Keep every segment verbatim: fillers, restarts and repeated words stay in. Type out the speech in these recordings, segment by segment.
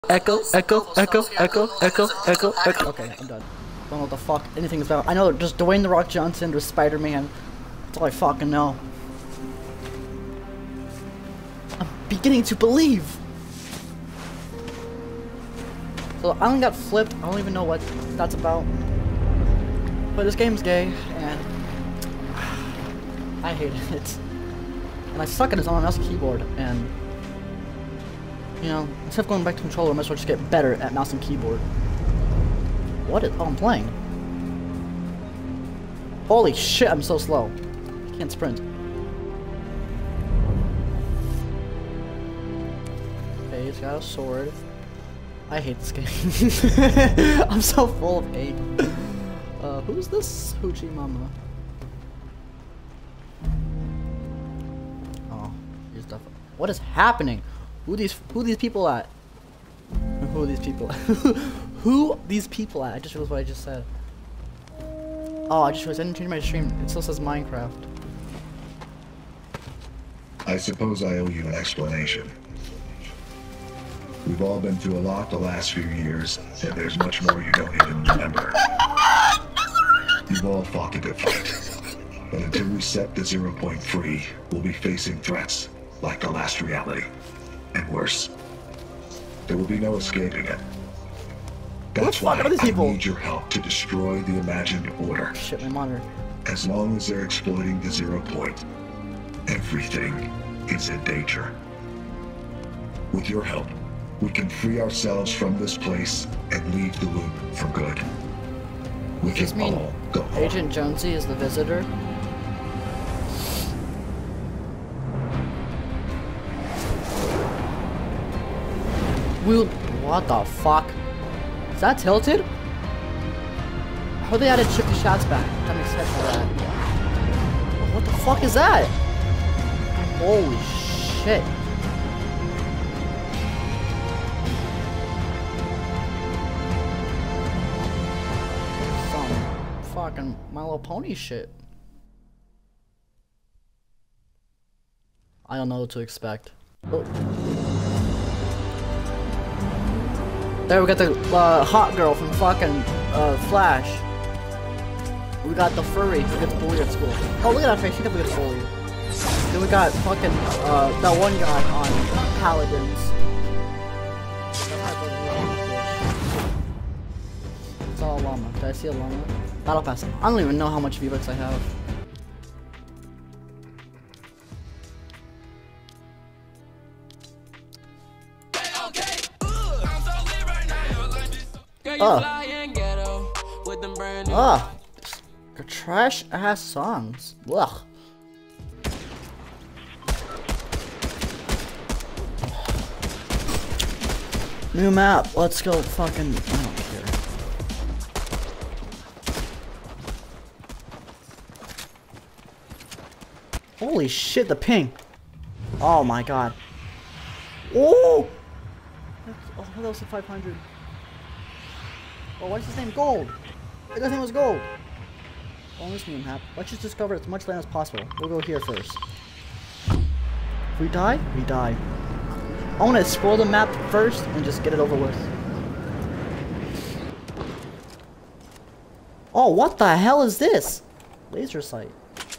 Echo, echo, echo, echo, echo, echo, echo. Okay, I'm done. Don't know what the fuck anything is about. I know just Dwayne the Rock Johnson or Spider-Man. That's all I fucking know. I'm beginning to believe. So I only got flipped. I don't even know what that's about. But this game's gay, and I hate it. And I suck at his on mouse and keyboard, and you know, instead of going back to controller, I might as well just get better at mouse and keyboard. What is? Oh, I'm playing. Holy shit, I'm so slow. I can't sprint. Okay, he's got a sword. I hate this game. I'm so full of hate. Uh, who's this Hoochie Mama? Oh, here's stuff. What is happening? Who these who these people at? Who are these people? Who these people at? I just realized what I just said. Oh, I just realized I didn't change my stream. It still says Minecraft. I suppose I owe you an explanation. We've all been through a lot the last few years, and there's much more you don't even remember. You've all fought a good fight. But until we set the zero point free, we'll be facing threats like the last reality. And worse. There will be no escaping it. That's why I need your help to destroy the imagined order. Shit, my monitor. As long as they're exploiting the zero point, everything is in danger. With your help, we can free ourselves from this place and leave the loop for good. We Does this can mean all go home. Agent Jonesy is the visitor? Will, what the fuck? Is that tilted? How they added shifty shots back? That makes sense for that. What the fuck is that? Holy shit. Some fucking My Little Pony shit. I don't know what to expect. Oh. There we got the uh, hot girl from fucking uh, Flash. We got the furry who gets bullied at school. Oh, look at that face, she definitely gets bullied. Then we got fucking uh, that one guy on Paladins. It's all a llama. Did I see a llama? Battle Pass. I don't even know how much V-Bucks I have. Oh. Oh. The trash ass songs. Ugh. New map. Let's go fucking. I don't care. Holy shit, the ping. Oh my god. Oh! That's, oh, that was a five hundred. Oh, why is his name Gold? That guy's name was Gold. On this new map, let's just discover as much land as possible. We'll go here first. If we die, we die. I want to explore the map first and just get it over with. Oh, what the hell is this? Laser sight.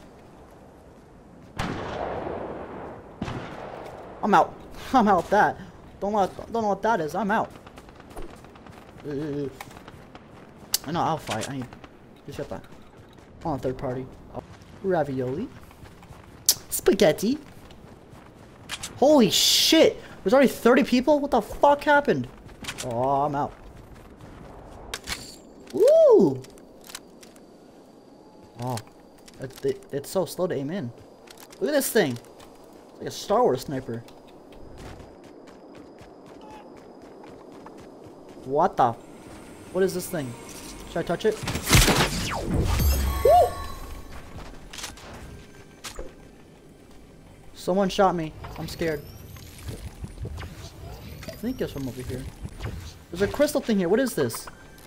I'm out. I'm out that. Don't know, don't know what that is. I'm out. Uh, I know, I'll fight. I need. Just get that. On third party. Oh. Ravioli. Spaghetti. Holy shit! There's already thirty people? What the fuck happened? Oh, I'm out. Ooh! Oh. It, it, it's so slow to aim in. Look at this thing. It's like a Star Wars sniper. What the? What is this thing? Should I touch it? Woo! Someone shot me. I'm scared. I think it's from over here. There's a crystal thing here. What is this?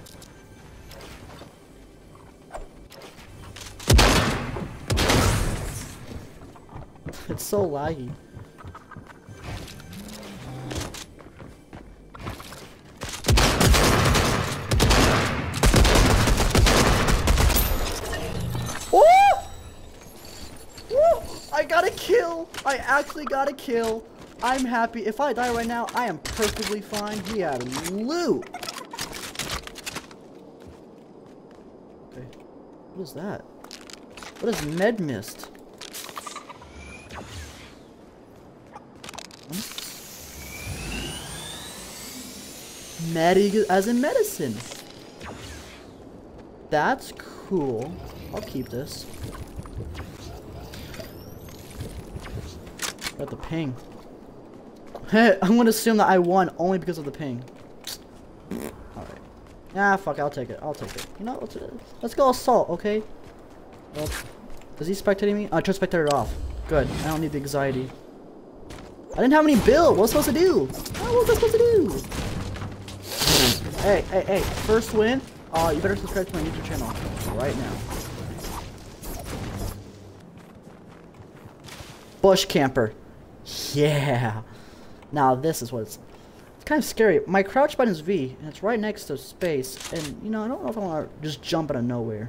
It's so laggy. I actually got a kill. I'm happy. If I die right now, I am perfectly fine. He had loot. Okay. What is that? What is med mist? Medi as in medicine. That's cool. I'll keep this. Got the ping. Hey, I'm gonna assume that I won only because of the ping. Alright. Nah, fuck, I'll take it. I'll take it. You know, let's, let's go assault, okay? Well, is he spectating me? I turn spectator off. Good. I don't need the anxiety. I didn't have any build. What was I supposed to do? What was I supposed to do? Hey, hey, hey. First win. Uh, you better subscribe to my YouTube channel right now. Bush camper. Yeah. Now this is what it's... It's kind of scary. My crouch button is V, and it's right next to space. And, you know, I don't know if I want to just jump out of nowhere.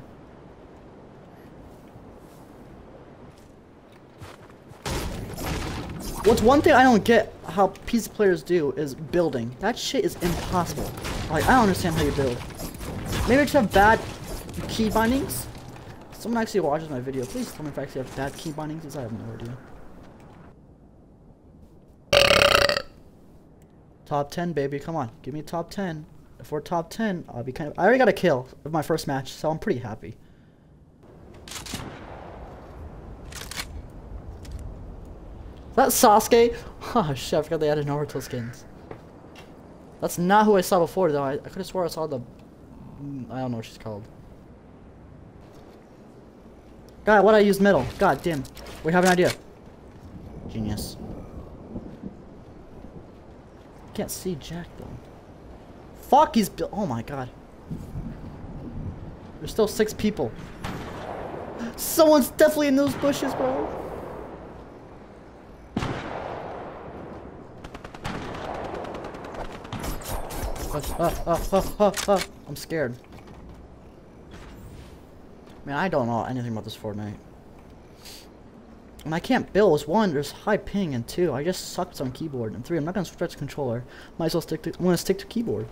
What's one thing I don't get how P C players do is building. That shit is impossible. Like, I don't understand how you build. Maybe I just have bad key bindings? Someone actually watches my video. Please tell me if I actually have bad key bindings, because I have no idea. Top ten, baby. Come on. Give me top ten. If we're top ten, I'll be kind of... I already got a kill of my first match, so I'm pretty happy. Is that Sasuke? Oh shit, I forgot they added Naruto skins. That's not who I saw before though. I, I could have swore I saw the... I don't know what she's called. God, what I used middle? God damn. We have an idea. Genius. Can't see Jack though. Fuck, he's built. Oh my god. There's still six people. Someone's definitely in those bushes, bro. Uh, uh, uh, uh, uh. I'm scared. Man, I don't know anything about this Fortnite. And I can't build. It's one, there's high ping, and two, I just sucked on keyboard. And three, I'm not gonna switch to controller. Might as well stick to. I'm gonna stick to keyboard.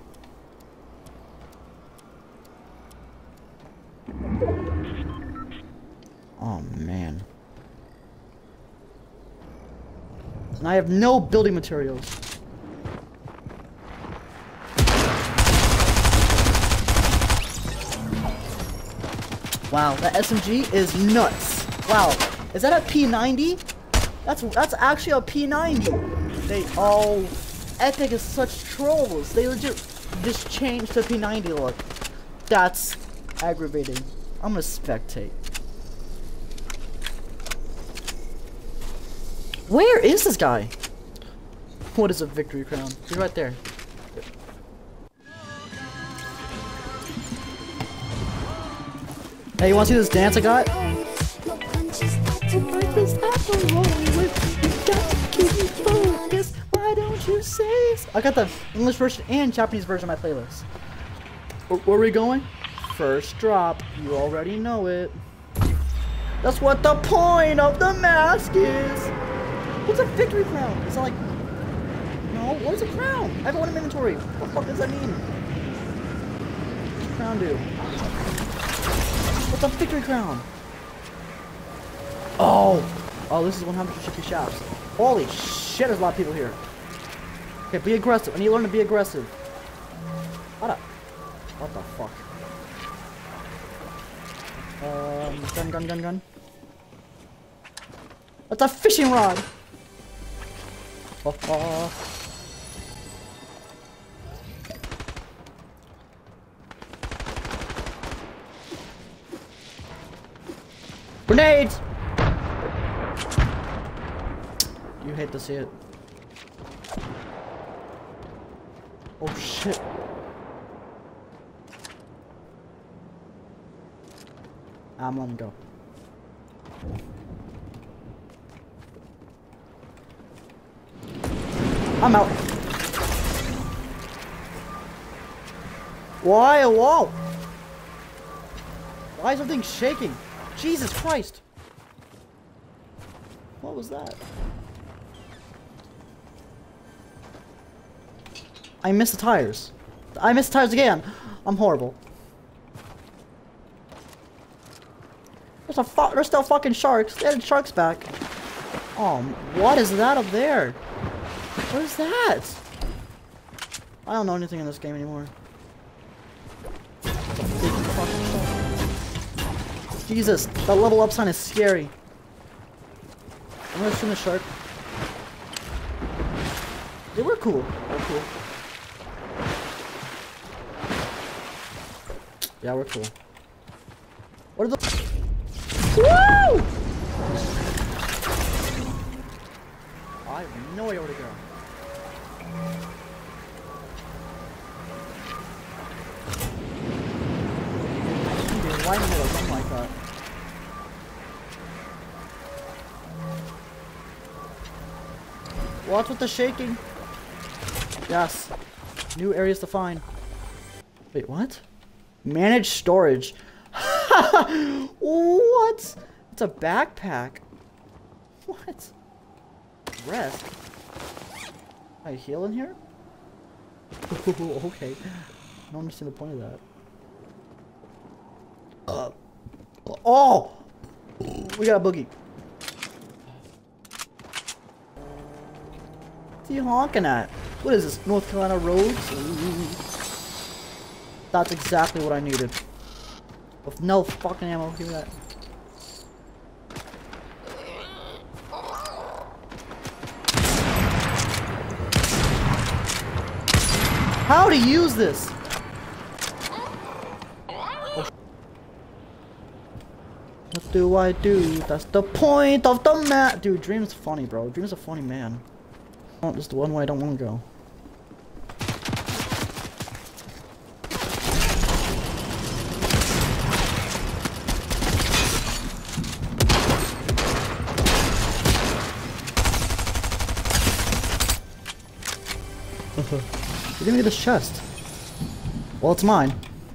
Oh man. And I have no building materials. Wow, that S M G is nuts. Wow, is that a P ninety? That's that's actually a P ninety. They oh, Epic is such trolls. They legit just changed the P ninety look. That's aggravating. I'm gonna spectate. Where is this guy? What is a victory crown? He's right there. Hey, you wanna see this dance I got? Why don't you say so? I got the English version and Japanese version of my playlist. Where are we going? First drop. You already know it. That's what the point of the mask is. What's a victory crown? Is that like... No, what is a crown? I have one in my inventory. What the fuck does that mean? What's a crown do? What's a victory crown? Oh! Oh, this is one hundred fifty shafts. Holy shit, there's a lot of people here. Okay, be aggressive. I need to learn to be aggressive. What up? What the fuck? Um, gun, gun, gun, gun. That's a fishing rod! Oh, oh. Grenades! You hate to see it. Oh shit. I'm letting go. I'm out. Why? Whoa! Why is everything shaking? Jesus Christ! What was that? I missed the tires. I missed the tires again. I'm horrible. There's a fu there's still fucking sharks. They had sharks back. Oh, what is that up there? What is that? I don't know anything in this game anymore. Jesus, that level up sign is scary. I'm gonna shoot the shark. They were cool. They were cool. Yeah, we're cool. What are the? Woo! I have no idea where to go. Right in the middle, something like that. Watch with the shaking. Yes. New areas to find. Wait, what? Manage storage. What? It's a backpack. What? Rest. Can I heal in here? Okay. I don't understand the point of that. Uh, oh! We got a boogie. What's he honking at? What is this? North Carolina roads? That's exactly what I needed. With no fucking ammo. Give me that. How to use this? What do I do? That's the point of the map. Dude, Dream's funny, bro. Dream's a funny man. Oh, this is the one way I don't want to go. Give me this chest. Well, it's mine.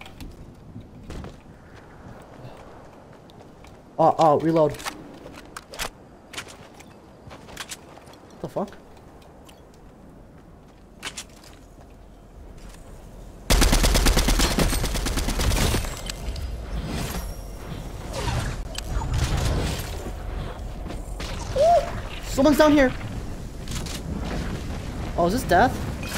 Oh, oh, reload. What the fuck? Someone's down here. Oh, is this death?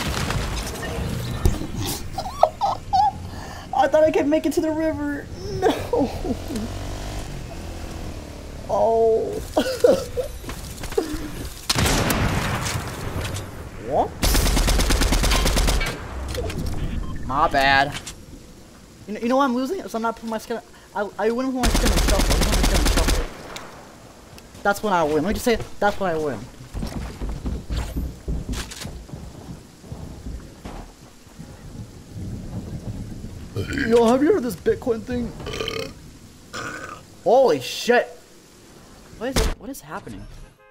I thought I could make it to the river. No. Oh. What? My bad. You know, you know why I'm losing? So I'm not putting my skin. I I win with my skin and shuffle. I win with my skin and shuffle. That's when I win. Let me just say it. That's when I win. Yo, have you heard of this Bitcoin thing? Holy shit! What is it? What is happening?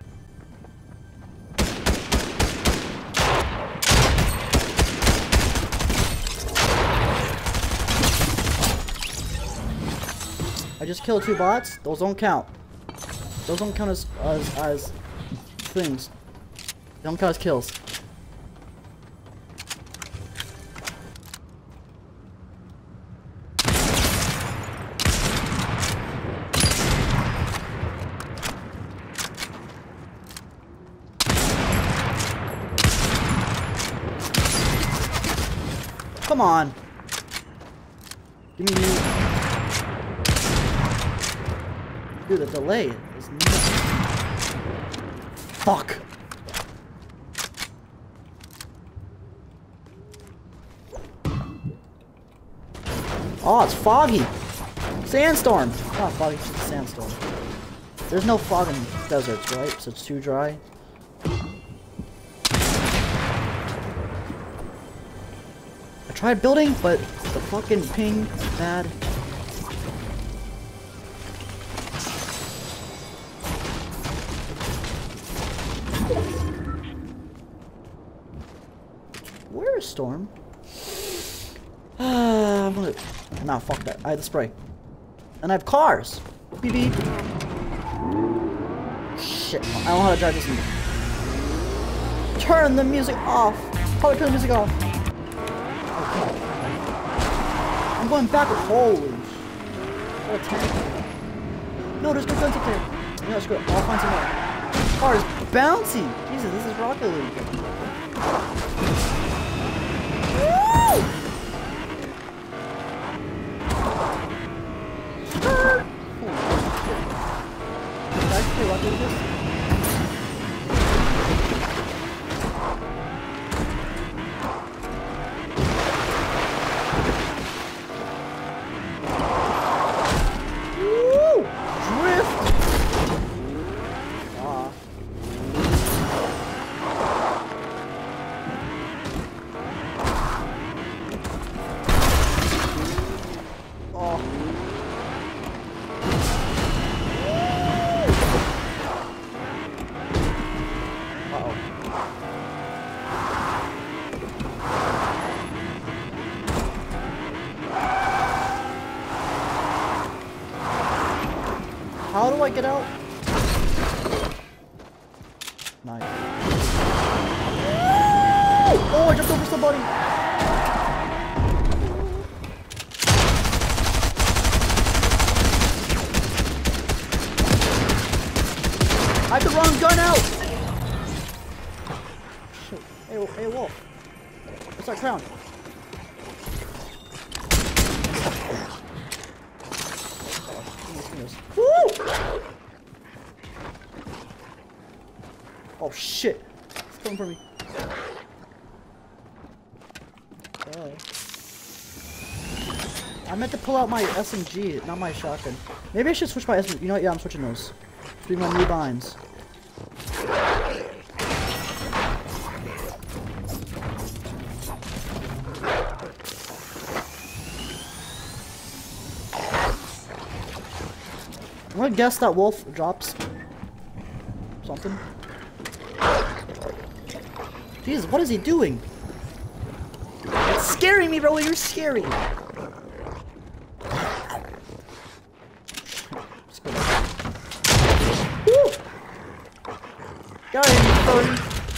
I just killed two bots. Those don't count. Those don't count as as, as things. They don't count as kills. Come on. Give me you. Dude, the delay is nuts. Fuck. Oh, it's foggy. Sandstorm. Oh, foggy, it's just a sandstorm. There's no fog in deserts, right? So it's too dry. I tried building, but the fucking ping is bad. Where is Storm? Ah, I'm gonna. Nah, fuck that. I have the spray. And I have cars. Beep beep. shit. I don't know how to drive this one. Turn the music off. How do I turn the music off? Okay. I'm going backwards. Holy shit. What a tank. No, there's no guns up there. No, screw it. I'll find some more. Oh, it's bouncy. Jesus, this is Rocket League. Woo! Skirt! Did I play Rocket League this? Woo! Drift! Ah. Oh. Uh-oh. How do I get out? Nice. Oh, I jumped over somebody! I had the wrong gun out! Shit. Hey, hey, wolf. What's that crown? Woo! Oh shit! It's coming for me. Oh. I meant to pull out my S M G, not my shotgun. Maybe I should switch my S M G. You know what? Yeah, I'm switching those. Three my new binds. I'm gonna guess that wolf drops something. Jesus, what is he doing? It's scaring me, bro. You're scary. Woo! Got him, buddy.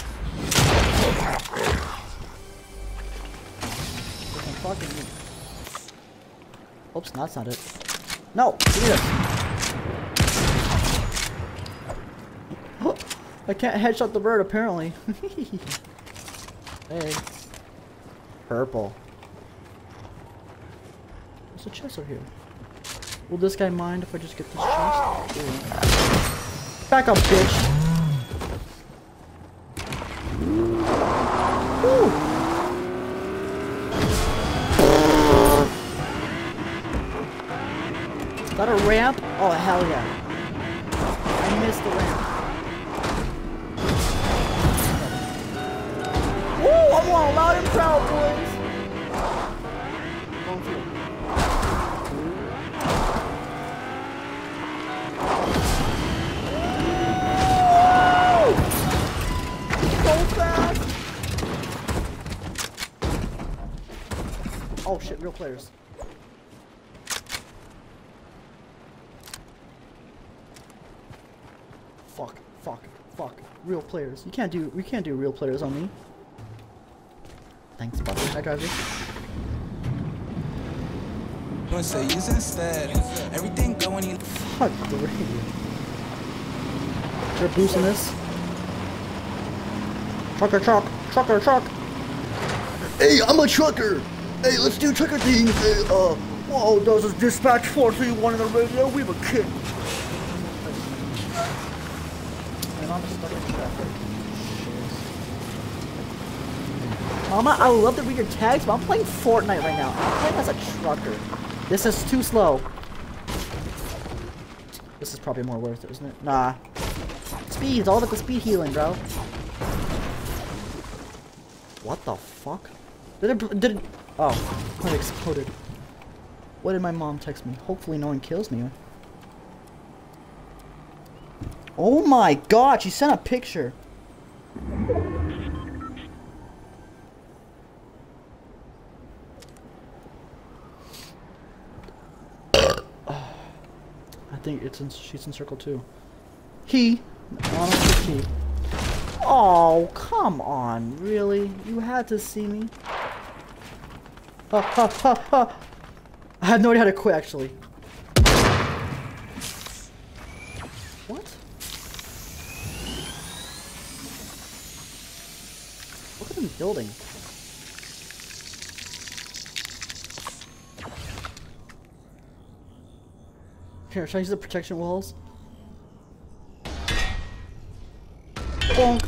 Fucking me. Oops, that's not it. No, give me this. I can't headshot the bird, apparently. Hey. Purple. There's a chest over here. Will this guy mind if I just get this chest? Ooh. Back up, bitch. Woo. Is that a ramp? Oh, hell yeah. I missed the ramp. Woo! I'm all loud and proud, boys! Going through. So fast! Oh shit, real players. Fuck, fuck, fuck. Real players. You can't do, we can't do real players on me. Thanks, buddy. I drive this. Don't say use instead. Everything going in. Fuck the radio. They're boosting this. Trucker truck, trucker truck. Hey, I'm a trucker. Hey, let's do trucker things. Hey, uh, whoa, does this dispatch four three one on the radio? We have a kid. And I'm stuck in traffic. Mama, I would love to read your tags, but I'm playing Fortnite right now. I'm playing as a trucker. This is too slow. This is probably more worth it, isn't it? Nah. Speed, it's all about the speed healing, bro. What the fuck? Did it, did it, oh, it exploded. What did my mom text me? Hopefully no one kills me. Oh my god, she sent a picture. I think it's in, she's in circle two. He Honestly. Oh, come on. Really? You had to see me? Ha ha ha ha. I had no idea how to quit, actually. What? Look at them building. Here, should I use the protection walls? Bonk.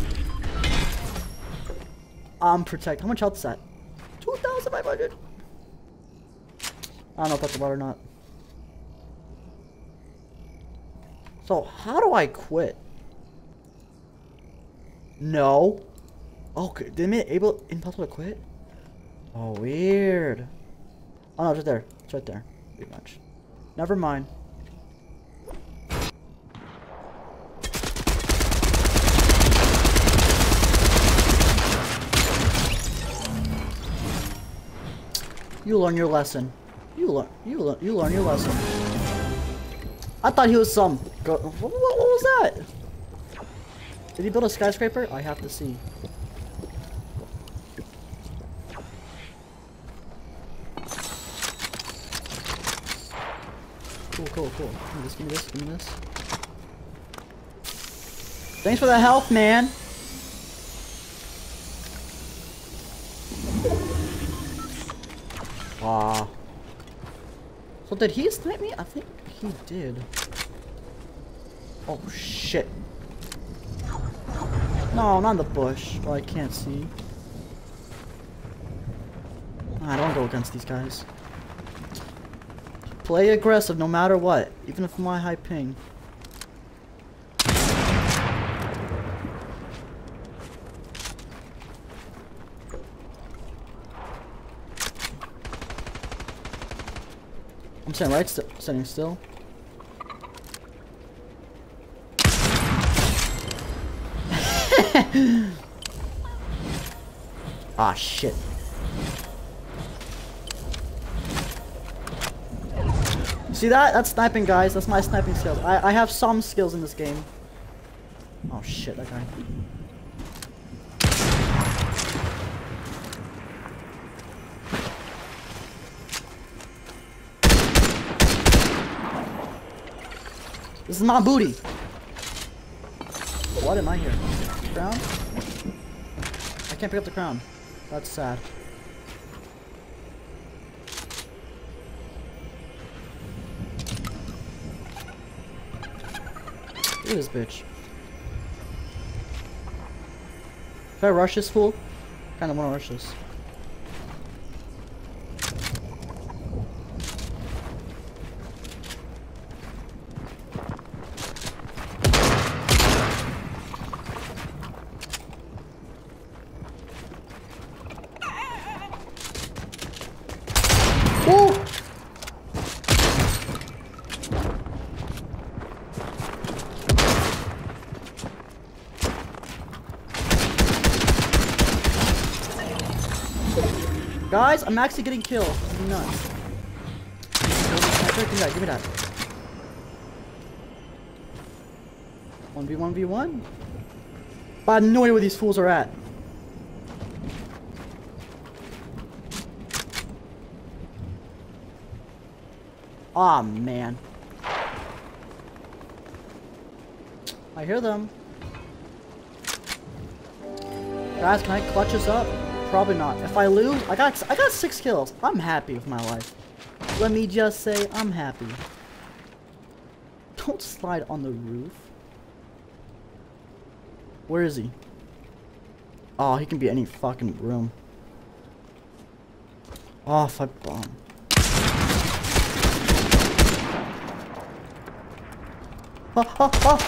I'm protect. How much health is that? two thousand five hundred. I don't know if that's a lot or not. So, how do I quit? No. Okay, they made it able impossible to quit? Oh, weird. Oh no, it's right there. It's right there. Pretty much. Never mind. You learn your lesson. You learn. You learn. You learn your lesson. I thought he was some. Go what, what was that? Did he build a skyscraper? I have to see. Cool, cool, cool. Give me this. Give me this. Give me this. Thanks for the health, man. Ah. So did he snipe me? I think he did. Oh shit. No, not in the bush. Well, I can't see. I don't go against these guys. Play aggressive no matter what, even if my high ping. I'm standing right, st standing still. Ah, shit. See that? That's sniping, guys. That's my sniping skills. I, I have some skills in this game. Oh, shit, that guy. This is my booty. What am I here? Crown? I can't pick up the crown. That's sad. Look at this bitch. If I rush this fool, kind of want to rush this. Woo! Guys, I'm actually getting killed. This is nuts. Give me that, give me that. one v one v one? But I have no idea where these fools are at. Aw, oh, man. I hear them. Guys, can I clutch this up? Probably not. If I lose, I got I got six kills. I'm happy with my life. Let me just say, I'm happy. Don't slide on the roof. Where is he? Oh, he can be any fucking room. Oh, if I bomb. Oh, oh, oh.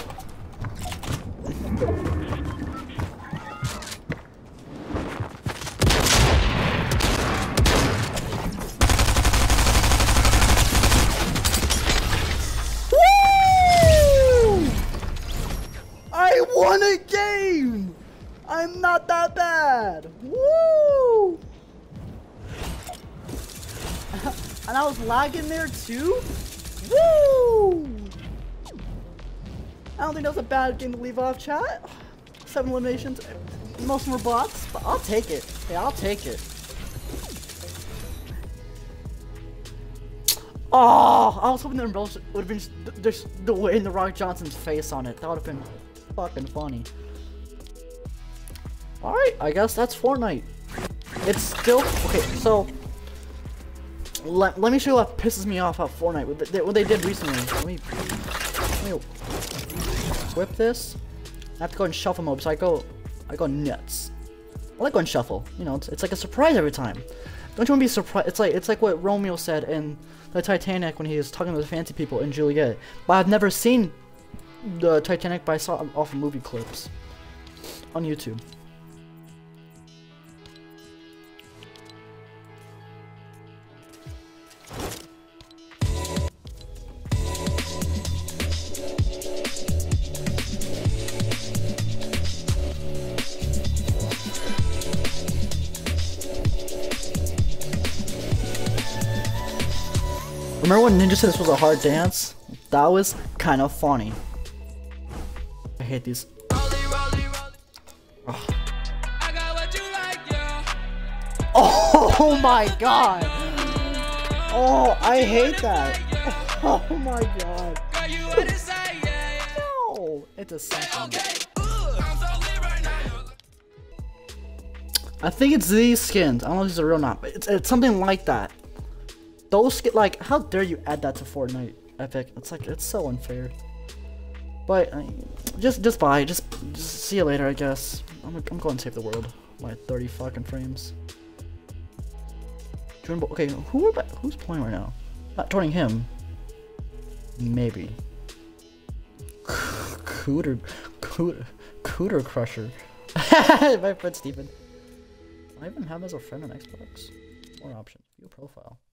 Woo! I won a game! I'm not that bad! Woo! And I was lagging there too? Woo! I don't think that was a bad game to leave off, chat. Seven eliminations. Most of them were bots, but I'll take it. Yeah, I'll take it. Oh, I was hoping the umbrella would have been just, just the way in the Rock Johnson's face on it. That would have been fucking funny. Alright, I guess that's Fortnite. It's still... Okay, so... Let, let me show you what pisses me off about Fortnite. What they, what they did recently. Let me... Let me whip this. I have to go in shuffle mode, so I go... I go nuts. I like going shuffle. You know, it's, it's like a surprise every time. Don't you want to be surprised? It's like it's like what Romeo said in the Titanic when he was talking to the fancy people in Juliet. But I've never seen the Titanic, but I saw it off of movie clips on YouTube. Remember when Ninja said this was a hard dance? That was kind of funny. I hate these. Oh. Oh my god! Oh, I hate that. Oh my god. No, it's a second. I think it's these skins. I don't know if these are real or not, but it's, it's something like that. Those skins, like, how dare you add that to Fortnite, Epic? It's like, it's so unfair. But, I mean, just, just buy, just, just see you later, I guess. I'm, I'm going to save the world. My thirty fucking frames. Okay, who are, who's playing right now? Not joining him. Maybe. Cooter, Cooter, Cooter Crusher. My friend Steven. I even have him as a friend on Xbox. More option. View profile.